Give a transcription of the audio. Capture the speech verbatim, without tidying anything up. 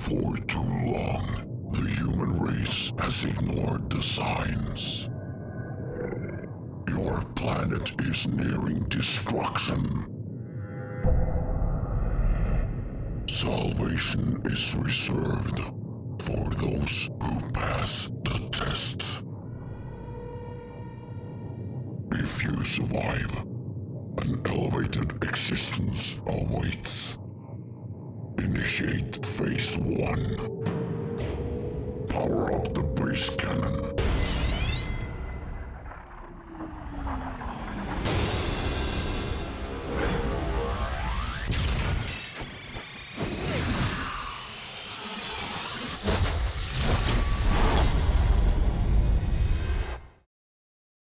For too long, the human race has ignored the signs. Your planet is nearing destruction. Salvation is reserved for those who pass the test. If you survive, an elevated existence awaits. Initiate phase one. Power up the bass cannon.